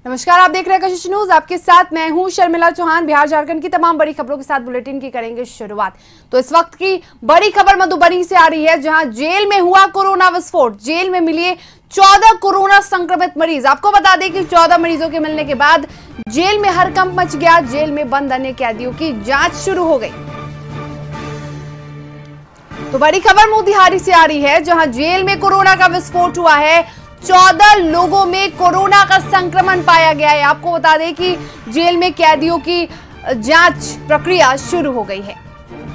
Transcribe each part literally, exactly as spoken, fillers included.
नमस्कार, आप देख रहे हैं कशिश न्यूज। आपके साथ मैं हूं शर्मिला चौहान। बिहार झारखंड की तमाम बड़ी खबरों के साथ बुलेटिन की करेंगे शुरुआत। तो इस वक्त की बड़ी खबर मधुबनी से आ रही है, जहां जेल में हुआ कोरोना विस्फोट। जेल में मिले चौदह कोरोना संक्रमित मरीज। आपको बता दें कि चौदह मरीजों के मिलने के बाद जेल में हड़कंप मच गया। जेल में बंद अन्य कैदियों की जांच शुरू हो गई। तो बड़ी खबर मोतिहारी से आ रही है, जहां जेल में कोरोना का विस्फोट हुआ है। चौदह लोगों में कोरोना का संक्रमण पाया गया है। आपको बता दें कि जेल में कैदियों की जांच प्रक्रिया शुरू हो गई है।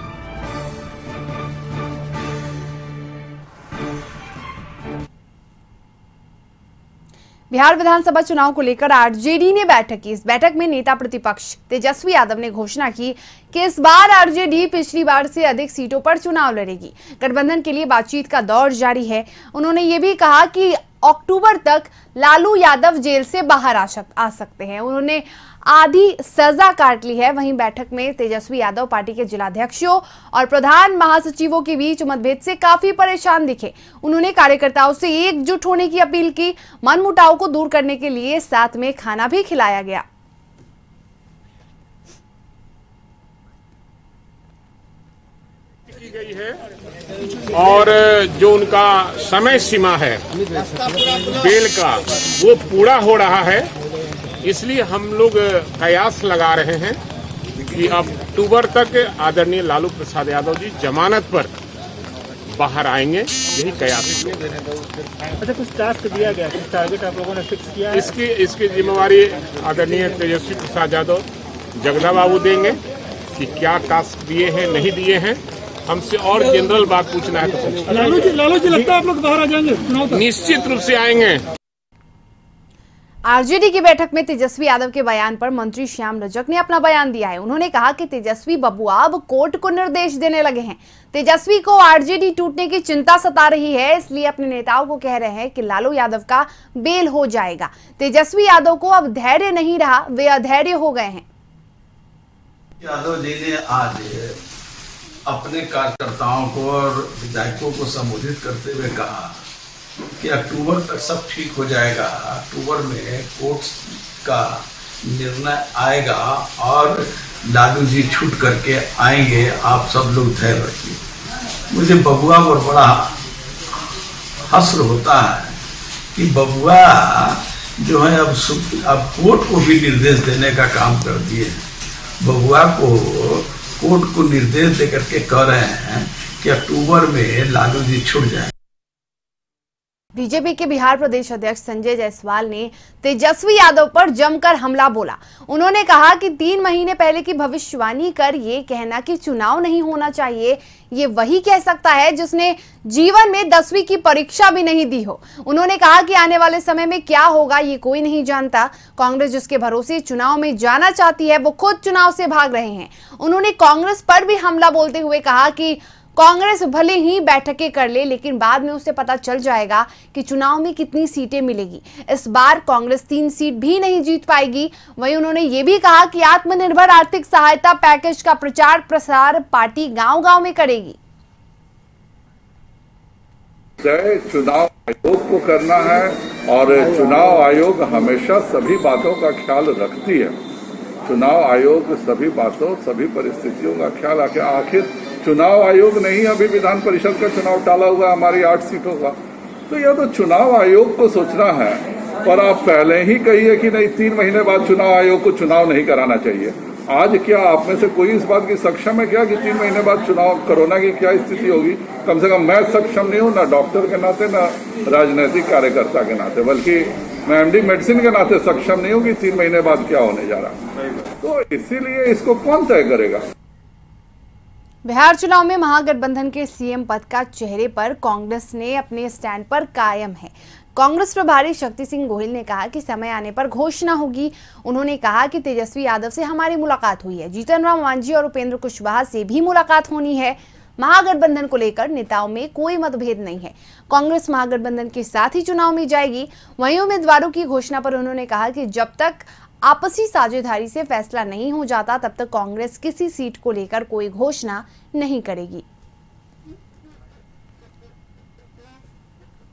बिहार विधानसभा चुनाव को लेकर आरजेडी ने बैठक की। इस बैठक में नेता प्रतिपक्ष तेजस्वी यादव ने घोषणा की कि इस बार आरजेडी पिछली बार से अधिक सीटों पर चुनाव लड़ेगी। गठबंधन के लिए बातचीत का दौर जारी है। उन्होंने ये भी कहा कि अक्टूबर तक लालू यादव जेल से बाहर आ, आ सकते हैं। उन्होंने आधी सजा काट ली है। वहीं बैठक में तेजस्वी यादव पार्टी के जिलाध्यक्षों और प्रधान महासचिवों के बीच मतभेद से काफी परेशान दिखे। उन्होंने कार्यकर्ताओं से एकजुट होने की अपील की। मनमुटाव को दूर करने के लिए साथ में खाना भी खिलाया गया। की गई है और जो उनका समय सीमा है बेल का, वो पूरा हो रहा है। इसलिए हम लोग कयास लगा रहे हैं कि अक्टूबर तक आदरणीय लालू प्रसाद यादव जी जमानत पर बाहर आएंगे। यही कयास है। अच्छा, कुछ टास्क दिया गया, कुछ टारगेट आप लोगों ने फिक्स किया है? इसकी इसकी जिम्मेवारी आदरणीय तेजस्वी प्रसाद यादव जगदा बाबू देंगे कि क्या टास्क दिए हैं, नहीं दिए हैं। हमसे और जनरल बात पूछना है तो पूछना। लालू जी लालू जी लगता है आप लोग बाहर आ जाएंगे चुनाव तक? निश्चित रूप से आएंगे। आरजेडी की बैठक में तेजस्वी यादव के बयान पर मंत्री श्याम रजक ने अपना बयान दिया है। उन्होंने कहा कि तेजस्वी बबुआ अब कोर्ट को निर्देश देने लगे हैं। तेजस्वी को आरजेडी टूटने की चिंता सता रही है, इसलिए अपने नेताओं को कह रहे हैं कि लालू यादव का बेल हो जाएगा। तेजस्वी यादव को अब धैर्य नहीं रहा, वे अधैर्य हो गए हैं। यादव जी ने आज अपने कार्यकर्ताओं को और विधायकों को संबोधित करते हुए कहा कि अक्टूबर तक सब ठीक हो जाएगा। अक्टूबर में कोर्ट का निर्णय आएगा और लालू जी छूट करके आएंगे, आप सब लोग धैर्य रखिए। मुझे बबुआ पर बड़ा हस्र होता है कि बबुआ जो है अब अब कोर्ट को भी निर्देश देने का काम कर दिए। बबुआ को कोर्ट को निर्देश देकर के कह रहे हैं कि अक्टूबर में लालू जी छूट जाए। बीजेपी के बिहार प्रदेश अध्यक्ष संजय जायसवाल ने तेजस्वी यादव पर जमकर हमला बोला। उन्होंने कहा कि तीन महीने पहले की भविष्यवाणी कर ये कहना कि चुनाव नहीं होना चाहिए, ये वही कह सकता है जिसने जीवन में दसवीं की परीक्षा भी नहीं दी हो। उन्होंने कहा कि आने वाले समय में क्या होगा ये कोई नहीं जानता। कांग्रेस जिसके भरोसे चुनाव में जाना चाहती है, वो खुद चुनाव से भाग रहे हैं। उन्होंने कांग्रेस पर भी हमला बोलते हुए कहा कि कांग्रेस भले ही बैठकें कर ले, लेकिन बाद में उसे पता चल जाएगा कि चुनाव में कितनी सीटें मिलेगी। इस बार कांग्रेस तीन सीट भी नहीं जीत पाएगी। वहीं उन्होंने ये भी कहा कि आत्मनिर्भर आर्थिक सहायता पैकेज का प्रचार प्रसार पार्टी गांव-गांव में करेगी। चुनाव आयोग को करना है और चुनाव आयोग हमेशा सभी बातों का ख्याल रखती है। चुनाव आयोग सभी बातों सभी परिस्थितियों का ख्याल आके आखिर चुनाव आयोग नहीं, अभी विधान परिषद का चुनाव टाला हुआ हमारी आठ सीटों का, तो यह तो चुनाव आयोग को सोचना है। पर आप पहले ही कहिए कि नहीं, तीन महीने बाद चुनाव आयोग को चुनाव नहीं कराना चाहिए। आज क्या आप में से कोई इस बात की सक्षम है क्या कि तीन महीने बाद चुनाव, कोरोना की क्या स्थिति होगी? कम से कम मैं सक्षम नहीं हूँ, ना डॉक्टर के नाते, ना राजनीतिक कार्यकर्ता के नाते, बल्कि मैं एमडी मेडिसिन के नाते सक्षम नहीं हूँ कि तीन महीने बाद क्या होने जा रहा। तो इसीलिए इसको कौन तय करेगा? बिहार चुनाव में महागठबंधन के सीएम पद का चेहरे पर कांग्रेस ने अपने स्टैंड पर कायम है। कांग्रेस प्रभारी शक्ति सिंह गोहिल ने कहा कि समय आने पर घोषणा होगी। उन्होंने कहा कि तेजस्वी यादव से हमारी मुलाकात हुई है, जीतन राम मांझी और उपेंद्र कुशवाहा से भी मुलाकात होनी है। महागठबंधन को लेकर नेताओं में कोई मतभेद नहीं है। कांग्रेस महागठबंधन के साथ ही चुनाव में जाएगी। वहीं उम्मीदवारों की घोषणा पर उन्होंने कहा कि जब तक आपसी साझेदारी से फैसला नहीं हो जाता, तब तक कांग्रेस किसी सीट को लेकर कोई घोषणा नहीं करेगी।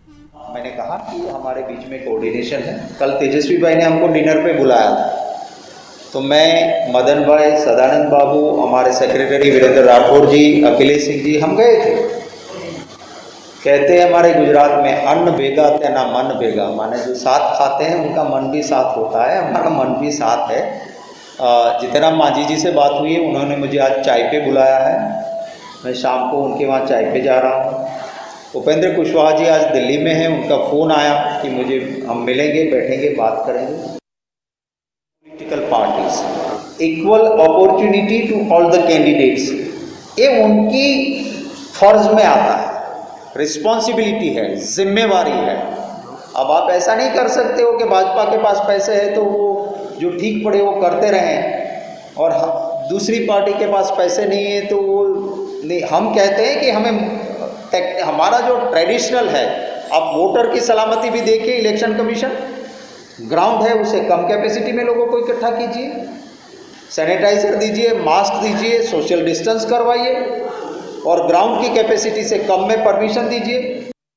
मैंने कहा कि हमारे बीच में कोऑर्डिनेशन है। कल तेजस्वी भाई ने हमको डिनर पे बुलाया था, तो मैं, मदन भाई, सदानंद बाबू, हमारे सेक्रेटरी वीरेंद्र राठौर जी, अखिलेश सिंह जी, हम गए थे। कहते हैं हमारे गुजरात में अन्न भेगा तेना मन भेगा, माने जो साथ खाते हैं उनका मन भी साथ होता है, हमारा मन भी साथ है। जितना मांझी जी से बात हुई है, उन्होंने मुझे आज चाय पे बुलाया है, मैं शाम को उनके वहाँ चाय पे जा रहा हूँ। उपेंद्र कुशवाहा जी आज दिल्ली में हैं, उनका फ़ोन आया कि मुझे हम मिलेंगे, बैठेंगे, बात करेंगे। Political parties equal opportunity to all the candidates, ये उनकी फर्ज में आता है, रिस्पॉन्सिबिलिटी है, जिम्मेवारी है। अब आप ऐसा नहीं कर सकते हो कि भाजपा के पास पैसे है तो वो जो ठीक पड़े वो करते रहें, और दूसरी पार्टी के पास पैसे नहीं है तो वो नहीं। हम कहते हैं कि हमें हमारा जो ट्रेडिशनल है, अब वोटर की सलामती भी देखिए, इलेक्शन कमीशन ग्राउंड है उसे कम कैपेसिटी में लोगों को इकट्ठा कीजिए, सैनिटाइजर दीजिए, मास्क दीजिए, सोशल डिस्टेंस करवाइए, और ग्राउंड की कैपेसिटी से कम में परमिशन दीजिए।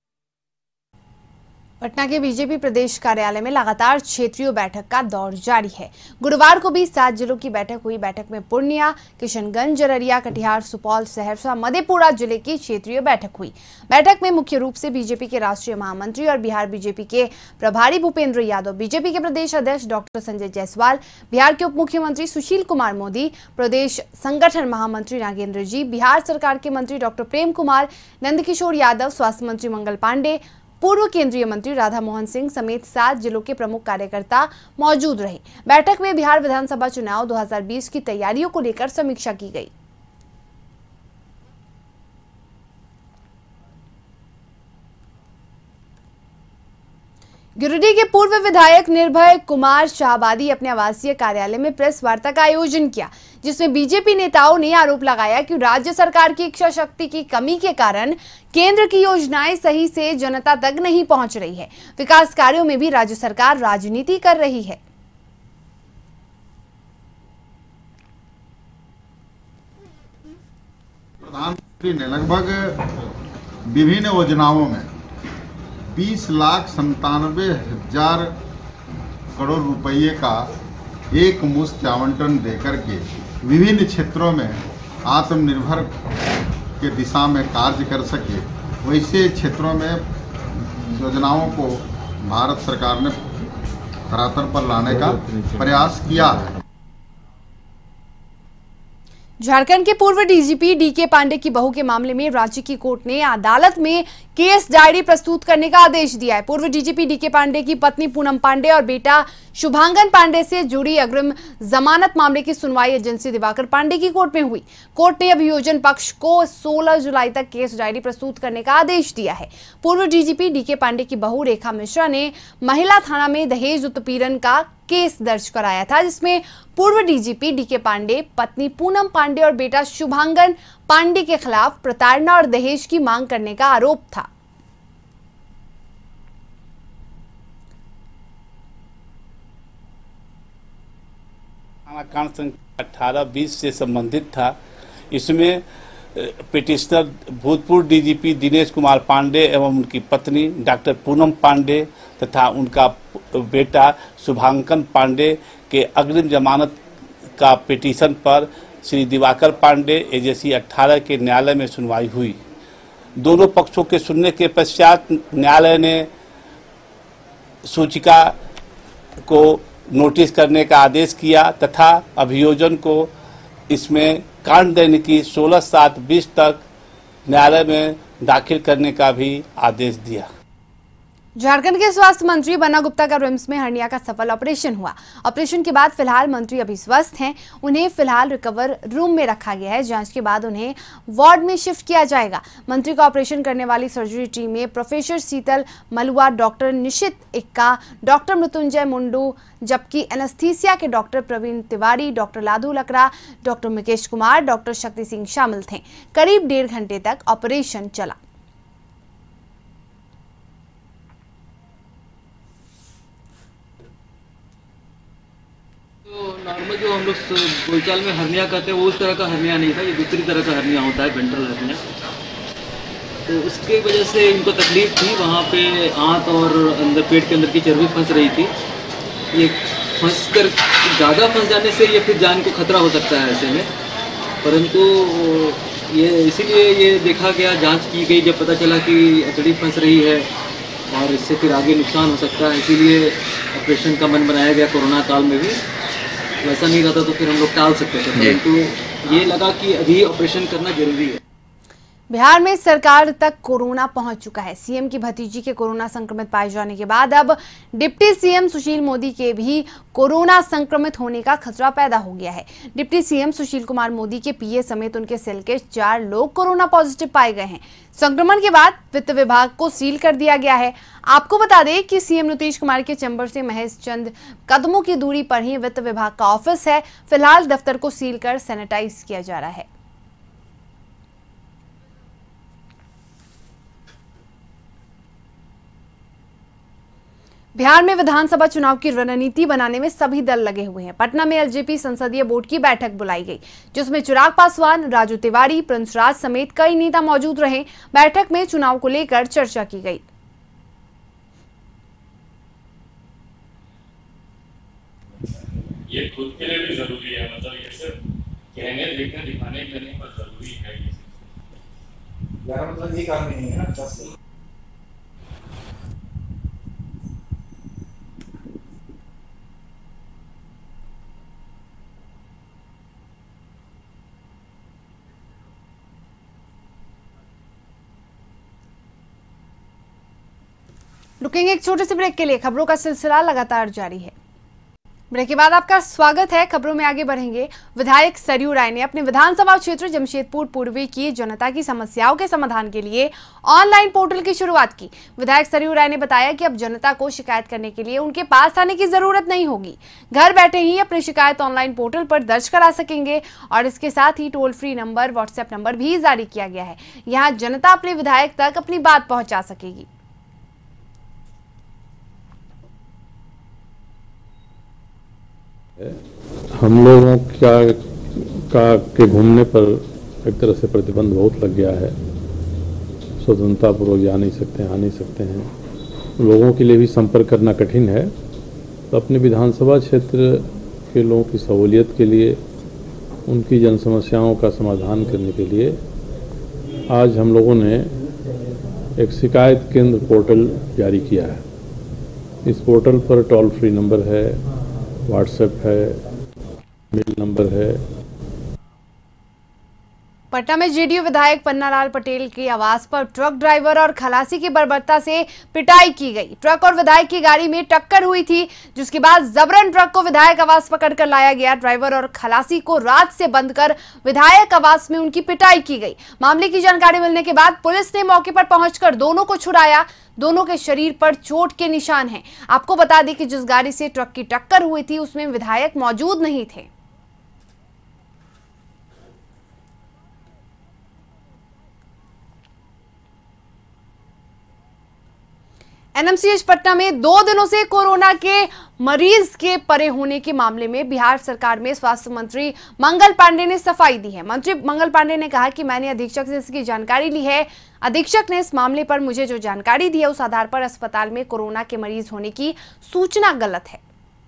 पटना के बीजेपी प्रदेश कार्यालय में लगातार क्षेत्रीय बैठक का दौर जारी है। गुरुवार को भी सात जिलों की बैठक हुई। बैठक में पूर्णिया, किशनगंज, अररिया, कटिहार, सुपौल, सहरसा, मधेपुरा जिले की क्षेत्रीय बैठक हुई। बैठक में मुख्य रूप से बीजेपी के राष्ट्रीय महामंत्री और बिहार बीजेपी के प्रभारी भूपेंद्र यादव, बीजेपी के प्रदेश अध्यक्ष डॉक्टर संजय जायसवाल, बिहार के उप मुख्यमंत्री सुशील कुमार मोदी, प्रदेश संगठन महामंत्री नागेंद्र जी, बिहार सरकार के मंत्री डॉक्टर प्रेम कुमार, नंदकिशोर यादव, स्वास्थ्य मंत्री मंगल पांडे, पूर्व केंद्रीय मंत्री राधा मोहन सिंह समेत सात जिलों के प्रमुख कार्यकर्ता मौजूद रहे। बैठक में बिहार विधानसभा चुनाव दो हज़ार बीस की तैयारियों को लेकर समीक्षा की गई। गिरिडीह के पूर्व विधायक निर्भय कुमार शाहबादी अपने आवासीय कार्यालय में प्रेस वार्ता का आयोजन किया, जिसमें बीजेपी नेताओं ने आरोप लगाया कि राज्य सरकार की इच्छा शक्ति की कमी के कारण केंद्र की योजनाएं सही से जनता तक नहीं पहुंच रही है। विकास कार्यों में भी राज्य सरकार राजनीति कर रही है। प्रधानमंत्री ने लगभग विभिन्न योजनाओं में बीस लाख संतानवे हजार करोड़ रुपये का एक मुश्त आवंटन देकर के विभिन्न क्षेत्रों में आत्मनिर्भर के दिशा में कार्य कर सके, वैसे क्षेत्रों में योजनाओं को भारत सरकार ने धरातल पर लाने का प्रयास किया है। झारखंड के पूर्व डीजीपी डीके पांडे की बहू के मामले में रांची की कोर्ट ने अदालत में केस डायरी प्रस्तुत करने का आदेश दिया है। पूर्व डीजीपी डीके पांडे की पत्नी पूनम पांडे और बेटा शुभांगन पांडे से जुड़ी अग्रिम जमानत मामले की सुनवाई एजेंसी दिवाकर पांडे की कोर्ट में हुई। कोर्ट ने अभियोजन पक्ष को सोलह जुलाई तक केस डायरी प्रस्तुत करने का आदेश दिया है। पूर्व डीजीपी डीके पांडे की बहू रेखा मिश्रा ने महिला थाना में दहेज उत्पीड़न का केस दर्ज कराया था, जिसमें पूर्व डीजीपी डीके पांडे, पत्नी पूनम पांडे और बेटा शुभांगन पांडे के खिलाफ प्रताड़ना और दहेज की मांग करने का आरोप था। कांड संख्या अठारह बीस से संबंधित था। इसमें पिटिशनर भूतपूर्व डीजीपी दिनेश कुमार पांडे एवं उनकी पत्नी डॉक्टर पूनम पांडे तथा उनका बेटा शुभांकन पांडे के अग्रिम जमानत का पिटीशन पर श्री दिवाकर पांडे एजेसी अठारह के न्यायालय में सुनवाई हुई। दोनों पक्षों के सुनने के पश्चात न्यायालय ने सूचिका को नोटिस करने का आदेश किया तथा अभियोजन को इसमें कांड देने की सोलह सात बीस तक न्यायालय में दाखिल करने का भी आदेश दिया। झारखंड के स्वास्थ्य मंत्री बन्ना गुप्ता का रिम्स में हर्निया का सफल ऑपरेशन हुआ। ऑपरेशन के बाद फिलहाल मंत्री अभी स्वस्थ हैं। उन्हें फिलहाल रिकवर रूम में रखा गया है। जांच के बाद उन्हें वार्ड में शिफ्ट किया जाएगा। मंत्री का ऑपरेशन करने वाली सर्जरी टीम में professor Sheetal Malua, doctor Nishit Ekka, doctor Mrityunjay मुंडू, जबकि एनेस्थीसिया के doctor Praveen Tiwari, doctor Ladu Lakra, doctor Mukesh Kumar, doctor Shakti Singh शामिल थे। करीब डेढ़ घंटे तक ऑपरेशन चला। तो नॉर्मल जो हम लोग बोलचाल में हर्निया कहते हैं वो उस तरह का हर्निया नहीं था, ये दूसरी तरह का हर्निया होता है, वेंट्रल हर्निया। तो उसके वजह से इनको तकलीफ थी, वहाँ पे आँत और अंदर पेट के अंदर की चर्बी फंस रही थी। ये फंस कर ज़्यादा फंस जाने से ये फिर जान को खतरा हो सकता है ऐसे में, परंतु ये इसीलिए ये देखा गया, जांच की गई, जब पता चला कि अतड़ी फंस रही है और इससे फिर आगे नुकसान हो सकता है, इसीलिए ऑपरेशन का मन बनाया गया। कोरोना काल में भी वैसा नहीं रहता तो फिर हम लोग टाल सकते थे, परंतु ये लगा कि अभी ऑपरेशन करना जरूरी है। बिहार में सरकार तक कोरोना पहुंच चुका है। सीएम की भतीजी के कोरोना संक्रमित पाए जाने के बाद अब डिप्टी सीएम सुशील मोदी के भी कोरोना संक्रमित होने का खतरा पैदा हो गया है। डिप्टी सीएम सुशील कुमार मोदी के पीए समेत उनके सेल के चार लोग कोरोना पॉजिटिव पाए गए हैं। संक्रमण के बाद वित्त विभाग को सील कर दिया गया है। आपको बता दें कि सीएम नीतीश कुमार के चैम्बर से महज चंद कदमों की दूरी पर ही वित्त विभाग का ऑफिस है। फिलहाल दफ्तर को सील कर सैनिटाइज किया जा रहा है। बिहार में विधानसभा चुनाव की रणनीति बनाने में सभी दल लगे हुए हैं। पटना में एलजेपी संसदीय बोर्ड की बैठक बुलाई गई, जिसमें चिराग पासवान, राजू तिवारी, प्रिंस राज समेत कई नेता मौजूद रहे। बैठक में चुनाव को लेकर चर्चा की गई। ये खुद के लिए भी जरूरी है, मतलब ये सिर्फ कहने देखने दिखाने के लिए नहीं, पर जरूरी है ये। यार मतलब ये काम नहीं है ना, अच्छा रुकेंगे एक छोटे से ब्रेक के लिए। खबरों का सिलसिला लगातार जारी है। ब्रेक के बाद आपका स्वागत है। खबरों में आगे बढ़ेंगे। विधायक सरयू राय ने अपने विधानसभा क्षेत्र जमशेदपुर पूर्वी की जनता की समस्याओं के समाधान के लिए ऑनलाइन पोर्टल की शुरुआत की। विधायक सरयू राय ने बताया कि अब जनता को शिकायत करने के लिए उनके पास आने की जरूरत नहीं होगी। घर बैठे ही अपनी शिकायत ऑनलाइन पोर्टल पर दर्ज करा सकेंगे और इसके साथ ही toll free number, WhatsApp number भी जारी किया गया है। यहाँ जनता अपने विधायक तक अपनी बात पहुंचा सकेगी। हम लोगों का, का के घूमने पर एक तरह से प्रतिबंध बहुत लग गया है। स्वतंत्रता पूर्वक जा नहीं सकते, आ नहीं सकते हैं। लोगों के लिए भी संपर्क करना कठिन है। तो अपने विधानसभा क्षेत्र के लोगों की सहूलियत के लिए, उनकी जन समस्याओं का समाधान करने के लिए आज हम लोगों ने एक शिकायत केंद्र पोर्टल जारी किया है। इस पोर्टल पर टोल फ्री नंबर है, व्हाट्सएप है, मेल नंबर है। पटना में जेडीयू विधायक पन्नालाल पटेल के आवास पर ट्रक ड्राइवर और खलासी की बर्बरता से पिटाई की गई। ट्रक और विधायक की गाड़ी में टक्कर हुई थी, जिसके बाद जबरन ट्रक को विधायक आवास पकड़कर लाया गया। ड्राइवर और खलासी को रात से बंद कर विधायक आवास में उनकी पिटाई की गई। मामले की जानकारी मिलने के बाद पुलिस ने मौके पर पहुंचकर दोनों को छुड़ाया। दोनों के शरीर पर चोट के निशान हैं। आपको बता दें कि जिस गाड़ी से ट्रक की टक्कर हुई थी उसमें विधायक मौजूद नहीं थे। एनएमसीएच पटना में दो दिनों से कोरोना के मरीज के परे होने के मामले में बिहार सरकार में स्वास्थ्य मंत्री मंगल पांडे ने सफाई दी है। मंत्री मंगल पांडे ने कहा कि मैंने अधीक्षक से इसकी जानकारी ली है। अधीक्षक ने इस मामले पर मुझे जो जानकारी दी है उस आधार पर अस्पताल में कोरोना के मरीज होने की सूचना गलत है।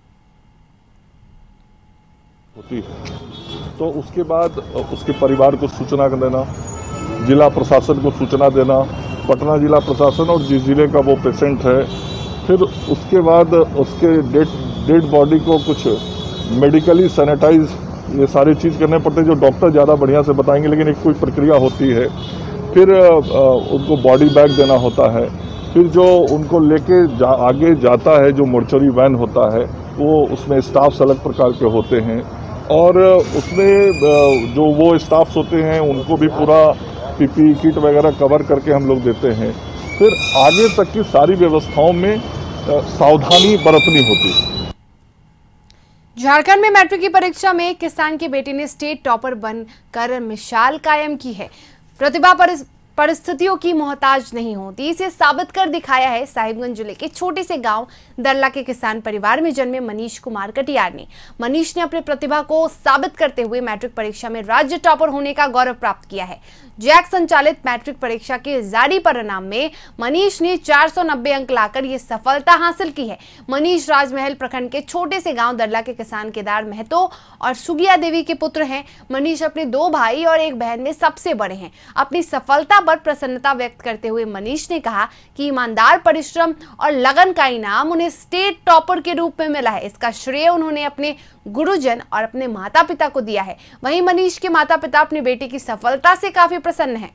होती है तो उसके बाद उसके परिवार को सूचना देना, जिला प्रशासन को सूचना देना, पटना जिला प्रशासन और जिस जिले का वो पेशेंट है, फिर उसके बाद उसके डेड डेड बॉडी को कुछ मेडिकली सैनिटाइज, ये सारी चीज़ करने पड़ते हैं जो डॉक्टर ज़्यादा बढ़िया से बताएंगे, लेकिन एक कोई प्रक्रिया होती है। फिर उनको बॉडी बैग देना होता है। फिर जो उनको लेके जा, आगे जाता है, जो मोर्चरी वैन होता है, वो उसमें स्टाफ्स अलग प्रकार के होते हैं और उसमें जो वो स्टाफ्स होते हैं उनको भी पूरा पीपी किट वगैरह कवर करके हम लोग देते हैं। फिर आगे तक की सारी व्यवस्थाओं में सावधानी बरतनी होती है। झारखंड में मैट्रिक की परीक्षा में किसान के बेटे ने स्टेट टॉपर बनकर मिसाल कायम की है। प्रतिभा पर परिस्थितियों की मोहताज नहीं होती। इसे साबित कर दिखाया है साहिबगंज जिले के छोटे से गांव दरला के किसान परिवार में जन्मे मनीष कुमार कटियार ने। मनीष ने अपनी प्रतिभा को साबित करते हुए मैट्रिक परीक्षा में राज्य टॉपर होने का गौरव प्राप्त किया है। जैक संचालित मैट्रिक परीक्षा के जारी परिणाम में मनीष ने चार सौ नब्बे अंक लाकर ये सफलता हासिल की है। मनीष राजमहल प्रखंड के छोटे से गांव दरला के किसान केदार महतो और सुगिया देवी के पुत्र हैं। मनीष अपने दो भाई और एक बहन में सबसे बड़े हैं। अपनी सफलता पर प्रसन्नता व्यक्त करते हुए मनीष ने कहा कि ईमानदार परिश्रम और लगन का इनाम उन्हें स्टेट टॉपर के रूप में मिला है। इसका श्रेय उन्होंने अपने गुरुजन और अपने माता पिता को दिया है। वहीं मनीष के माता पिता अपने बेटे की सफलता से काफी प्रसन्न हैं।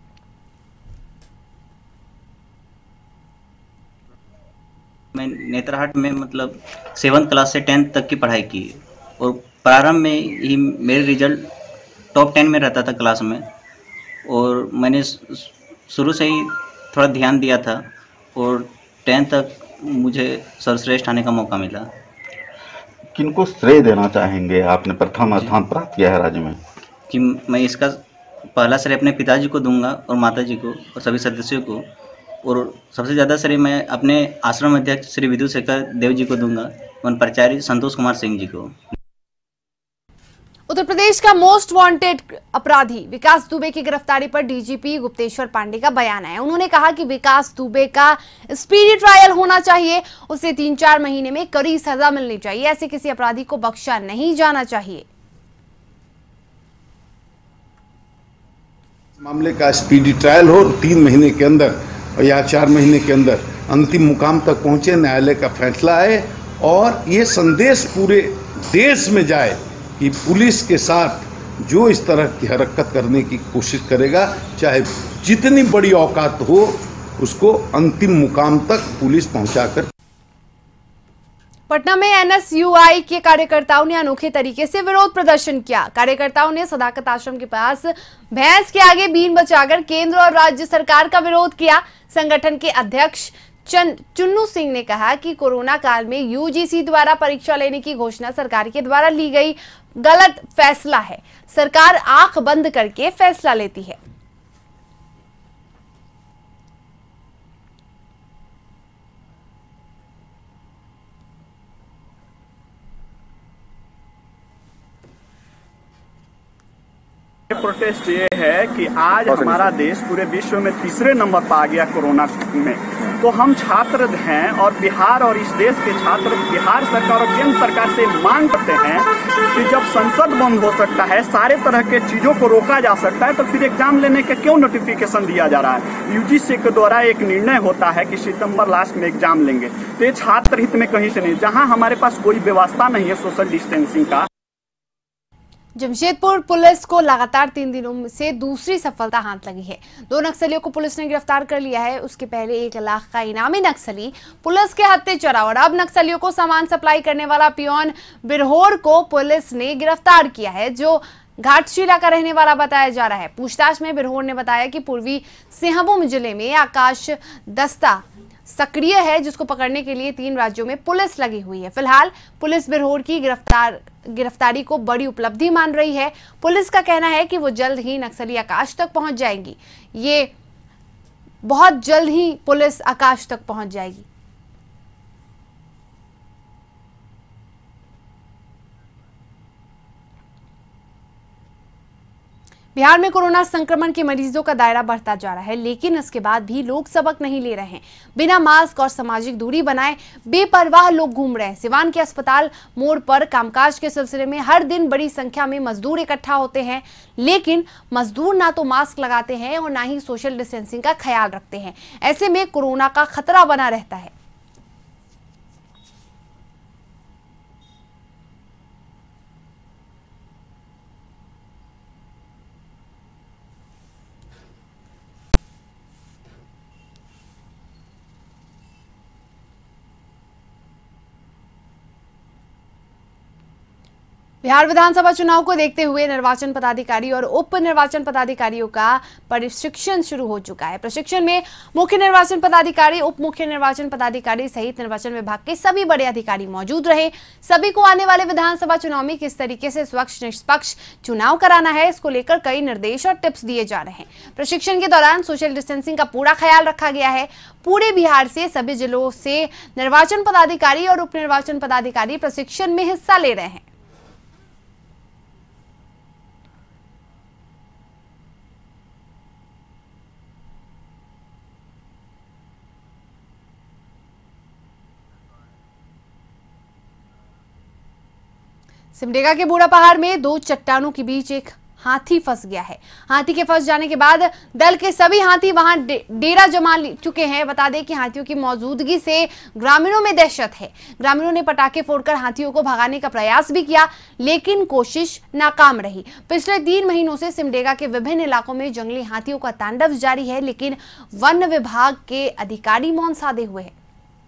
मैं नेतरहाट में मतलब सेवन्थ क्लास से टेंथ तक की पढ़ाई की और प्रारंभ में ही मेरे रिजल्ट टॉप टेन में रहता था क्लास में और मैंने शुरू से ही थोड़ा ध्यान दिया था और टेंथ तक मुझे सर्वश्रेष्ठ आने का मौका मिला। किनको श्रेय देना चाहेंगे? आपने प्रथम स्थान प्राप्त किया है राज्य में। कि मैं इसका पहला श्रेय अपने पिताजी को दूंगा और माताजी को और सभी सदस्यों को, और सबसे ज़्यादा श्रेय मैं अपने आश्रम अध्यक्ष श्री विदु शेखर देव जी को दूंगा और प्राचार्य संतोष कुमार सिंह जी को। उत्तर प्रदेश का मोस्ट वांटेड अपराधी विकास दुबे की गिरफ्तारी पर डीजीपी गुप्तेश्वर पांडे का बयान है। उन्होंने कहा कि विकास दुबे का स्पीडी ट्रायल होना चाहिए, उसे तीन चार महीने में कड़ी सजा मिलनी चाहिए। ऐसे किसी अपराधी को बख्शा नहीं जाना चाहिए। मामले का स्पीडी ट्रायल हो, तीन महीने के अंदर या चार महीने के अंदर अंतिम मुकाम तक पहुंचे, न्यायालय का फैसला आए और ये संदेश पूरे देश में जाए कि पुलिस के साथ जो इस तरह की हरकत करने की कोशिश करेगा, चाहे जितनी बड़ी औकात हो, उसको अंतिम मुकाम तक पुलिस पहुंचाकर। पटना में एनएसयूआई के कार्यकर्ताओं ने अनोखे तरीके से विरोध प्रदर्शन किया। कार्यकर्ताओं ने सदाकत आश्रम के पास भैंस के आगे बीन बचाकर केंद्र और राज्य सरकार का विरोध किया। संगठन के अध्यक्ष चुन्नू सिंह ने कहा कि कोरोना काल में यूजीसी द्वारा परीक्षा लेने की घोषणा सरकार के द्वारा ली गई गलत फैसला है। सरकार आंख बंद करके फैसला लेती है। प्रोटेस्ट ये है कि आज हमारा देश पूरे विश्व में तीसरे नंबर पर आ गया कोरोना में। तो हम छात्र हैं और बिहार और इस देश के छात्र बिहार सरकार और केंद्र सरकार से मांग करते हैं कि जब संसद बंद हो सकता है, सारे तरह के चीजों को रोका जा सकता है, तो फिर एग्जाम लेने के क्यों नोटिफिकेशन दिया जा रहा है? यूजीसी के द्वारा एक निर्णय होता है कि सितंबर लास्ट में एग्जाम लेंगे, तो ये छात्र हित में कहीं से नहीं। जहाँ हमारे पास कोई व्यवस्था नहीं है सोशल डिस्टेंसिंग का। जमशेदपुर पुलिस को लगातार तीन दिनों से दूसरी सफलता हाथ लगी है। दो नक्सलियों को पुलिस ने गिरफ्तार कर लिया है। उसके पहले एक लाख का इनामी नक्सली पुलिस के हत्थे चढ़ा और अब नक्सलियों को सामान सप्लाई करने वाला पियोन बिरहोर को पुलिस ने गिरफ्तार किया है, जो घाटशिला का रहने वाला बताया जा रहा है। पूछताछ में बिरहोर ने बताया कि पूर्वी सिंहभूम जिले में आकाश दस्ता सक्रिय है, जिसको पकड़ने के लिए तीन राज्यों में पुलिस लगी हुई है। फिलहाल पुलिस बिरहोर की गिरफ्तार गिरफ्तारी को बड़ी उपलब्धि मान रही है। पुलिस का कहना है कि वो जल्द ही नक्सली आकाश तक पहुंच जाएंगी। ये बहुत जल्द ही पुलिस आकाश तक पहुंच जाएगी। बिहार में कोरोना संक्रमण के मरीजों का दायरा बढ़ता जा रहा है, लेकिन इसके बाद भी लोग सबक नहीं ले रहे हैं। बिना मास्क और सामाजिक दूरी बनाए बेपरवाह लोग घूम रहे हैं। सिवान के अस्पताल मोड़ पर कामकाज के सिलसिले में हर दिन बड़ी संख्या में मजदूर इकट्ठा होते हैं, लेकिन मजदूर ना तो मास्क लगाते हैं और ना ही सोशल डिस्टेंसिंग का ख्याल रखते हैं। ऐसे में कोरोना का खतरा बना रहता है। बिहार विधानसभा चुनाव को देखते हुए निर्वाचन पदाधिकारी और उप निर्वाचन पदाधिकारियों का प्रशिक्षण शुरू हो चुका है। प्रशिक्षण में मुख्य निर्वाचन पदाधिकारी, उप मुख्य निर्वाचन पदाधिकारी सहित निर्वाचन विभाग के सभी बड़े अधिकारी मौजूद रहे। सभी को आने वाले विधानसभा चुनाव में किस तरीके से स्वच्छ निष्पक्ष चुनाव कराना है, इसको लेकर कई निर्देश और टिप्स दिए जा रहे हैं। प्रशिक्षण के दौरान सोशल डिस्टेंसिंग का पूरा ख्याल रखा गया है। पूरे बिहार से सभी जिलों से निर्वाचन पदाधिकारी और उप निर्वाचन पदाधिकारी प्रशिक्षण में हिस्सा ले रहे हैं। सिमडेगा के बूढ़ा पहाड़ में दो चट्टानों के बीच एक हाथी फंस गया है। हाथी के फंस जाने के बाद दल के सभी हाथी वहां डे, डेरा जमा चुके हैं। बता दें कि हाथियों की मौजूदगी से ग्रामीणों में दहशत है। ग्रामीणों ने पटाखे फोड़कर हाथियों को भगाने का प्रयास भी किया, लेकिन कोशिश नाकाम रही। पिछले तीन महीनों से सिमडेगा के विभिन्न इलाकों में जंगली हाथियों का तांडव जारी है, लेकिन वन विभाग के अधिकारी मौन साधे हुए हैं।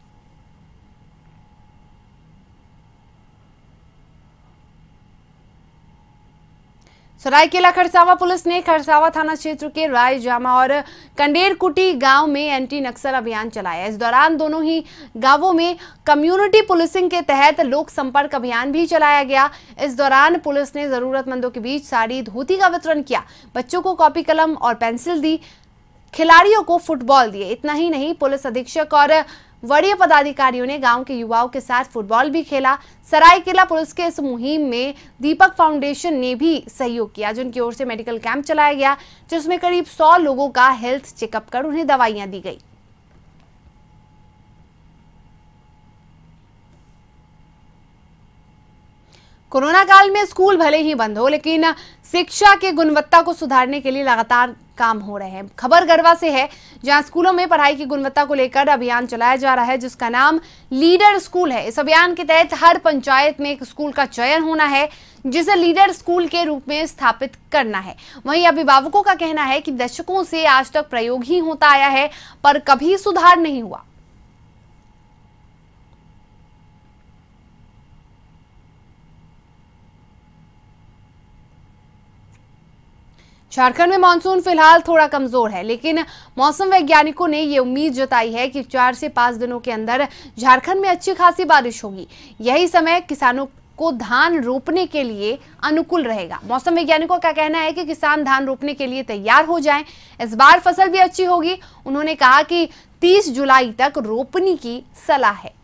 सरायकेला खरसावा पुलिस ने खरसावा थाना क्षेत्र के राय जामा और कंडेरकुटी गांव में एंटी नक्सल अभियान चलाया। इस दौरान दोनों ही गांवों में कम्युनिटी पुलिसिंग के तहत लोक संपर्क अभियान भी चलाया गया। इस दौरान पुलिस ने जरूरतमंदों के बीच साड़ी धोती का वितरण किया, बच्चों को कॉपी कलम और पेंसिल दी, खिलाड़ियों को फुटबॉल दिए। इतना ही नहीं, पुलिस अधीक्षक और वरीय पदाधिकारियों ने गांव के युवाओं के साथ फुटबॉल भी खेला। सरायकेला पुलिस के इस मुहिम में दीपक फाउंडेशन ने भी सहयोग किया, जिनकी ओर से मेडिकल कैंप चलाया गया, जिसमें करीब सौ लोगों का हेल्थ चेकअप कर उन्हें दवाइयां दी गई। कोरोना काल में स्कूल भले ही बंद हो, लेकिन शिक्षा की गुणवत्ता को सुधारने के लिए लगातार काम हो रहे हैं। खबर गढ़वा से है, जहां स्कूलों में पढ़ाई की गुणवत्ता को लेकर अभियान चलाया जा रहा है, जिसका नाम लीडर स्कूल है। इस अभियान के तहत हर पंचायत में एक स्कूल का चयन होना है, जिसे लीडर स्कूल के रूप में स्थापित करना है। वहीं अभिभावकों का कहना है कि दशकों से आज तक प्रयोग ही होता आया है, पर कभी सुधार नहीं हुआ। झारखंड में मानसून फिलहाल थोड़ा कमजोर है, लेकिन मौसम वैज्ञानिकों ने ये उम्मीद जताई है कि चार से पांच दिनों के अंदर झारखंड में अच्छी खासी बारिश होगी। यही समय किसानों को धान रोपने के लिए अनुकूल रहेगा। मौसम वैज्ञानिकों का कहना है कि किसान धान रोपने के लिए तैयार हो जाएं। इस बार फसल भी अच्छी होगी। उन्होंने कहा कि तीस जुलाई तक रोपनी की सलाह है।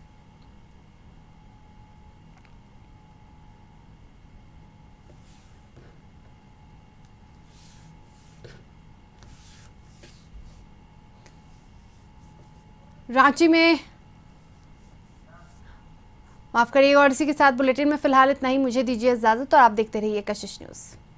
रांची में माफ करिएगा, और इसी के साथ बुलेटिन में फिलहाल इतना ही। मुझे दीजिए इजाजत और आप देखते रहिए कशिश न्यूज।